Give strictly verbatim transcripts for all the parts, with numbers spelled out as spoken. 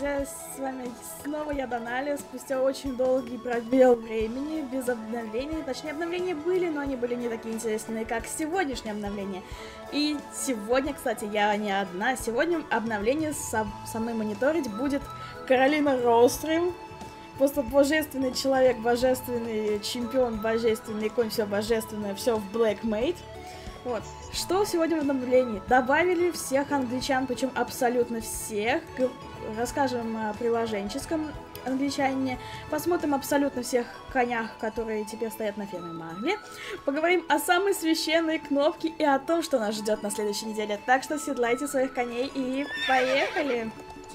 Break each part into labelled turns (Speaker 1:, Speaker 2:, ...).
Speaker 1: друзья, с вами снова я, Донали, спустя очень долгий пробел времени, без обновлений. Точнее, обновления были, но они были не такие интересные, как сегодняшнее обновление. И сегодня, кстати, я не одна, сегодня обновление со, со мной мониторить будет Каролина Роустрим. Просто божественный человек, божественный чемпион, божественный конь, все божественное, все в Blackmate. Вот. Что сегодня в обновлении? Добавили всех англичан, причем абсолютно всех. Расскажем о приложенческом англичанине. Посмотрим абсолютно всех конях, которые теперь стоят на ферме Марли. Поговорим о самой священной кнопке и о том, что нас ждет на следующей неделе. Так что седлайте своих коней и поехали!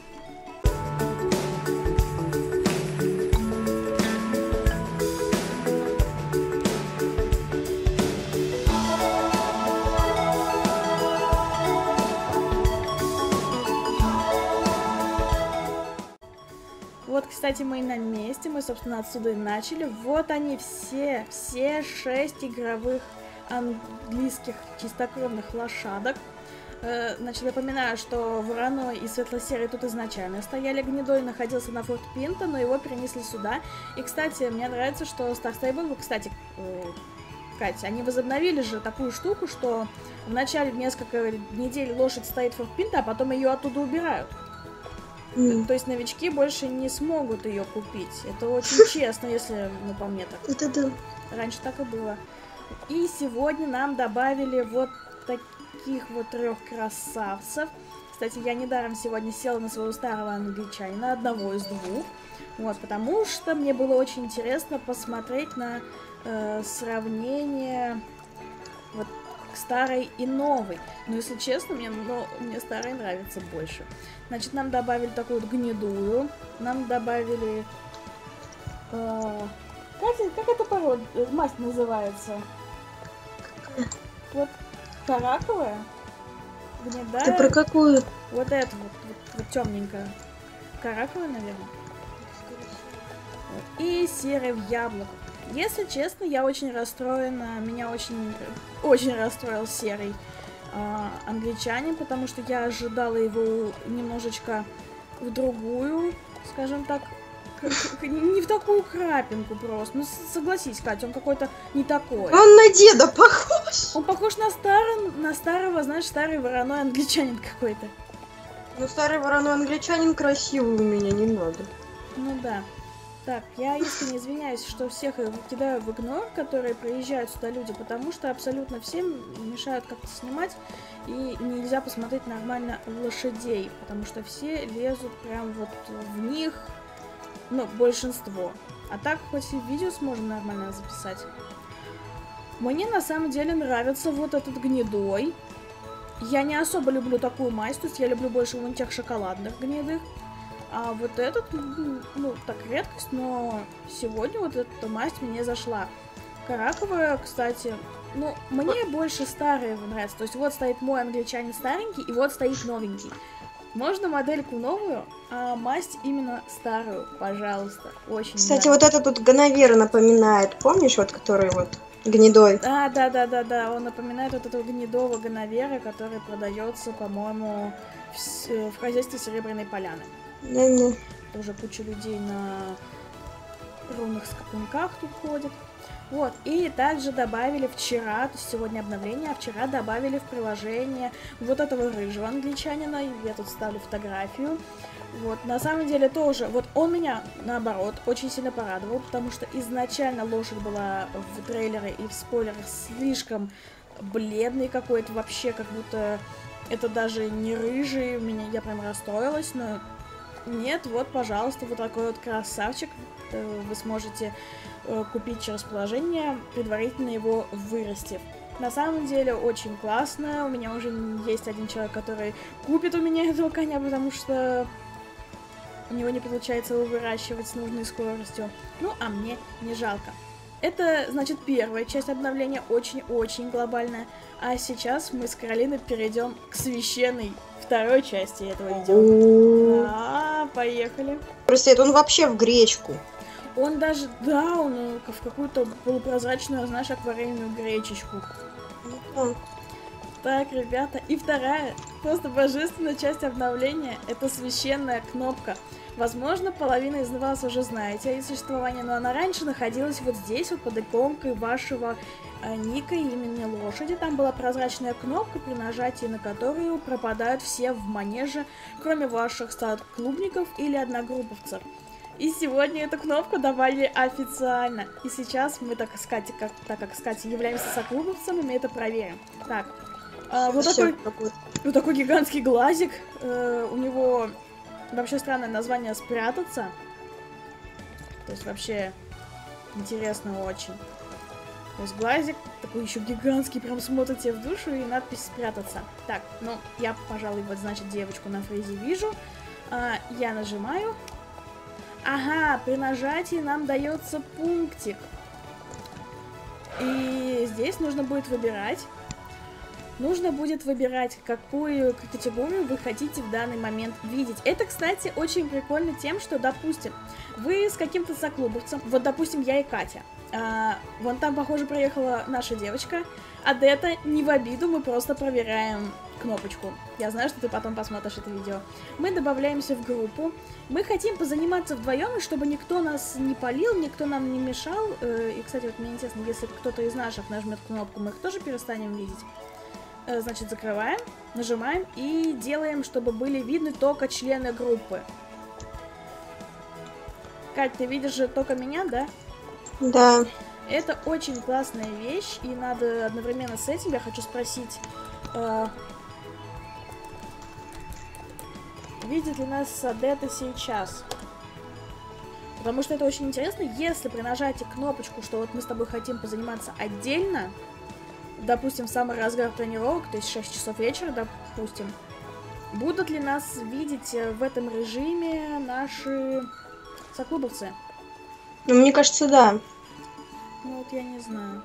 Speaker 1: Вот, кстати, мы и на месте, мы, собственно, отсюда и начали. Вот они все, все шесть игровых английских чистокровных лошадок. Э, значит, напоминаю, что Вороной и Светло-Серый тут изначально стояли. Гнедой находился на Форт Пинто, но его перенесли сюда. И, кстати, мне нравится, что Star Stable, кстати, э, Катя, они возобновили же такую штуку, что в начале несколько недель лошадь стоит в Форт Пинто, а потом ее оттуда убирают. Mm. То есть новички больше не смогут ее купить. Это очень честно, если, ну, по мне так.
Speaker 2: Это да.
Speaker 1: Раньше так и было. И сегодня нам добавили вот таких вот трех красавцев. Кстати, я недаром сегодня села на своего старого англичанина, одного из двух. Вот, потому что мне было очень интересно посмотреть на э, сравнение вот старой и новой. Но, если честно, мне, но, мне старая нравится больше. Значит, нам добавили такую вот гнедую. Нам добавили... Э, Катя, как эта порода, масть называется? Вот караковая. Гнедая.
Speaker 2: Ты про какую?
Speaker 1: Вот эту вот, вот, вот темненькая. Караковая, наверное. И серая в яблоко. Если честно, я очень расстроена. Меня очень, очень расстроил серый э, англичанин, потому что я ожидала его немножечко в другую, скажем так, не в такую крапинку просто. Ну, согласись, Катя, он какой-то не такой.
Speaker 2: Он на деда похож.
Speaker 1: Он похож на старого, на старого, знаешь, старый вороной англичанин какой-то.
Speaker 2: Ну, старый вороной англичанин красивый у меня, не надо.
Speaker 1: Ну да. Так, я искренне извиняюсь, что всех кидаю в игнор, которые приезжают сюда люди, потому что абсолютно всем мешают как-то снимать, и нельзя посмотреть нормально лошадей, потому что все лезут прям вот в них, ну, большинство. А так, хоть и видео сможем нормально записать. Мне на самом деле нравится вот этот гнедой. Я не особо люблю такую масть, то есть я люблю больше вон тех шоколадных гнедых. А вот этот, ну, так редкость, но сегодня вот эта масть мне зашла. Караковая, кстати, ну, мне больше старые нравятся. То есть вот стоит мой англичанин старенький, и вот стоит новенький. Можно модельку новую, а масть именно старую, пожалуйста. Очень
Speaker 2: Кстати,
Speaker 1: нравится.
Speaker 2: вот этот тут Ганновера напоминает, помнишь, вот который вот гнедой?
Speaker 1: А, да, да, да, да, он напоминает вот этого гнедого Ганновера, который продается, по-моему, в, в хозяйстве Серебряной Поляны.
Speaker 2: Да-да.
Speaker 1: Тоже куча людей на ровных скакунках тут ходят. Вот, и также добавили вчера, то есть сегодня обновление, а вчера добавили в приложение вот этого рыжего англичанина. Я тут ставлю фотографию. Вот, на самом деле тоже, вот он меня, наоборот, очень сильно порадовал, потому что изначально лошадь была в трейлере и в спойлерах слишком бледный какой-то, вообще как будто это даже не рыжий, меня, я прям расстроилась, но... Нет, вот, пожалуйста, вот такой вот красавчик. Вы сможете купить через приложение, предварительно его вырастив. На самом деле очень классно. У меня уже есть один человек, который купит у меня этого коня, потому что у него не получается его выращивать с нужной скоростью. Ну, а мне не жалко. Это, значит, первая часть обновления, очень-очень глобальная. А сейчас мы с Каролиной перейдем к священной второй части этого видео. Да, поехали.
Speaker 2: Просто это он вообще в гречку.
Speaker 1: Он даже, да, он в какую-то полупрозрачную, знаешь, акварельную гречечку. Так, ребята, и вторая Просто божественная часть обновления — это священная кнопка. Возможно, половина из вас уже знаете о ее существовании, но она раньше находилась вот здесь, вот под иконкой вашего э, ника имени лошади. Там была прозрачная кнопка, при нажатии на которую пропадают все в манеже, кроме ваших стат-клубников или одногрупповцев. И сегодня эту кнопку добавили официально. И сейчас мы, так, с Катей, как, так как с Катей являемся соклубовцами, мы это проверим. Так, э, вот, такой, вот такой гигантский глазик. Э, у него вообще странное название «Спрятаться». То есть вообще интересно очень. То есть глазик такой еще гигантский, прям смотрит тебе в душу, и надпись «Спрятаться». Так, ну, я, пожалуй, вот, значит, девочку на фрезе вижу. Э, я нажимаю. Ага, при нажатии нам дается пунктик. И здесь нужно будет выбирать. Нужно будет выбирать, какую категорию вы хотите в данный момент видеть. Это, кстати, очень прикольно тем, что, допустим, вы с каким-то соклубовцем, вот, допустим, я и Катя. А, вон там, похоже, проехала наша девочка. Адетта, не в обиду, мы просто проверяем кнопочку. Я знаю, что ты потом посмотришь это видео. Мы добавляемся в группу. Мы хотим позаниматься вдвоем, и чтобы никто нас не палил, никто нам не мешал. И, кстати, вот мне интересно, если кто-то из наших нажмет кнопку, мы их тоже перестанем видеть. Значит, закрываем, нажимаем и делаем, чтобы были видны только члены группы. Кать, ты видишь же только меня, да?
Speaker 2: Да.
Speaker 1: Это очень классная вещь, и надо одновременно с этим, я хочу спросить, э, видит ли нас Адетта сейчас? Потому что это очень интересно, если при нажатии кнопочку, что вот мы с тобой хотим позаниматься отдельно, допустим, в самый разгар тренировок, то есть шесть часов вечера, допустим, будут ли нас видеть в этом режиме наши соклубовцы?
Speaker 2: Ну, мне кажется, да.
Speaker 1: Ну, вот я не знаю.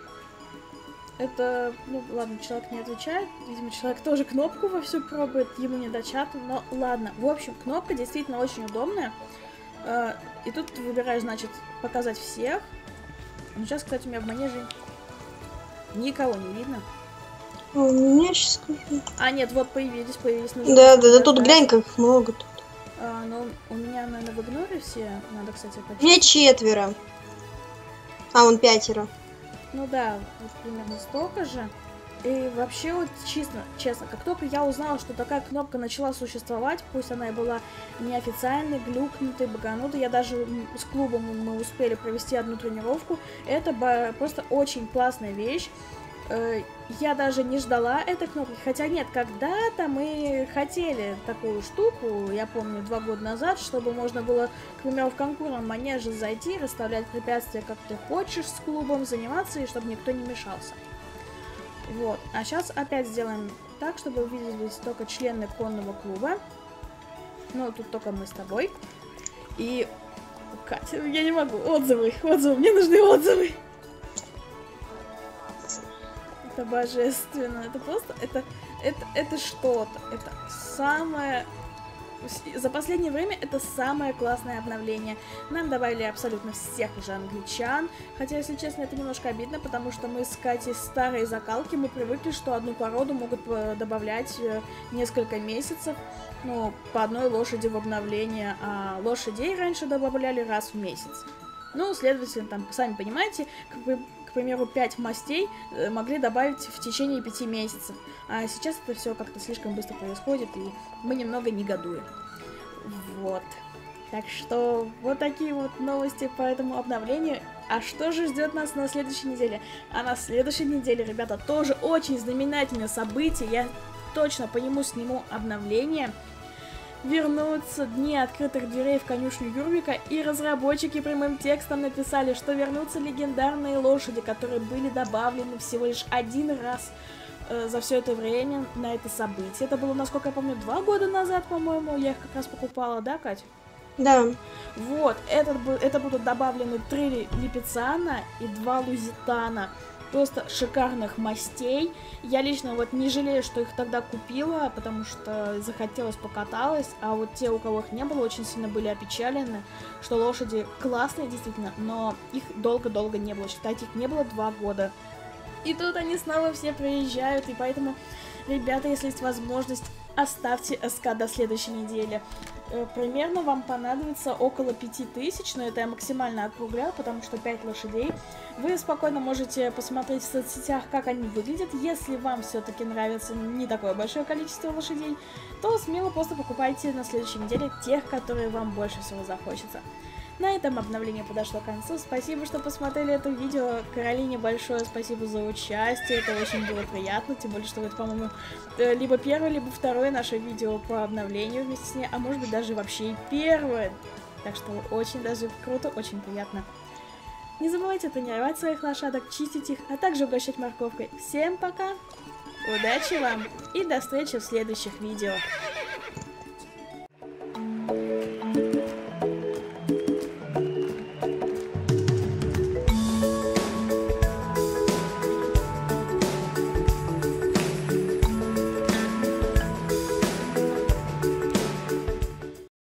Speaker 1: Это, ну, ладно, человек не отвечает. Видимо, человек тоже кнопку вовсю пробует, ему не до чата, но ладно. В общем, кнопка действительно очень удобная. И тут ты выбираешь, значит, показать всех. Ну, сейчас, кстати, у меня в манеже никого не видно.
Speaker 2: У меня сейчас...
Speaker 1: А, нет, вот появились, появились.
Speaker 2: Да, да, да, тут глянь, как их много тут.
Speaker 1: А, ну, у меня, наверное, в игноре все. Надо, кстати, почитать.
Speaker 2: У меня четверо. А, он пятеро.
Speaker 1: Ну да, вот примерно столько же. И вообще, вот честно, честно, как только я узнала, что такая кнопка начала существовать, пусть она и была неофициальной, глюкнутой, баганутой, я даже с клубом мы успели провести одну тренировку, это просто очень классная вещь. Я даже не ждала этой кнопки, хотя нет, когда-то мы хотели такую штуку, я помню, два года назад, чтобы можно было, к примеру, в конкурсном манеже зайти, расставлять препятствия, как ты хочешь, с клубом заниматься, и чтобы никто не мешался. Вот, а сейчас опять сделаем так, чтобы увиделись только члены конного клуба. Ну, тут только мы с тобой. И... Катя, я не могу, отзывы, отзывы, мне нужны отзывы. Это божественно, это просто, это, это, это что-то, это самое, за последнее время это самое классное обновление. Нам добавили абсолютно всех уже англичан, хотя, если честно, это немножко обидно, потому что мы с Катей старые закалки, мы привыкли, что одну породу могут добавлять несколько месяцев, ну, по одной лошади в обновление, а лошадей раньше добавляли раз в месяц. Ну, следовательно, там, сами понимаете, как бы, к примеру, пять мастей могли добавить в течение пяти месяцев. А сейчас это все как-то слишком быстро происходит, и мы немного негодуем. Вот. Так что вот такие вот новости по этому обновлению. А что же ждет нас на следующей неделе? А на следующей неделе, ребята, тоже очень знаменательное событие. Я точно по нему сниму обновление. Вернутся дни открытых дверей в конюшню Юрвика, и разработчики прямым текстом написали, что вернутся легендарные лошади, которые были добавлены всего лишь один раз э, за все это время на это событие. Это было, насколько я помню, два года назад, по-моему, я их как раз покупала, да, Кать?
Speaker 2: Да.
Speaker 1: Вот, это, это будут добавлены три липицана и два лузитана. Просто шикарных мастей. Я лично вот не жалею, что их тогда купила, потому что захотелось, покаталась. А вот те, у кого их не было, очень сильно были опечалены, что лошади классные действительно, но их долго-долго не было. Считайте, их не было два года. И тут они снова все приезжают, и поэтому, ребята, если есть возможность, оставьте СК до следующей недели. Примерно вам понадобится около пяти тысяч, но это я максимально округляю, потому что пять лошадей. Вы спокойно можете посмотреть в соцсетях, как они выглядят. Если вам все-таки нравится не такое большое количество лошадей, то смело просто покупайте на следующей неделе тех, которые вам больше всего захочется. На этом обновление подошло к концу. Спасибо, что посмотрели это видео. Каролине большое спасибо за участие. Это очень было приятно. Тем более, что это, по-моему, либо первое, либо второе наше видео по обновлению вместе с ней. А может быть, даже вообще и первое. Так что очень даже круто, очень приятно. Не забывайте тренировать своих лошадок, чистить их, а также угощать морковкой. Всем пока! Удачи вам и до встречи в следующих видео.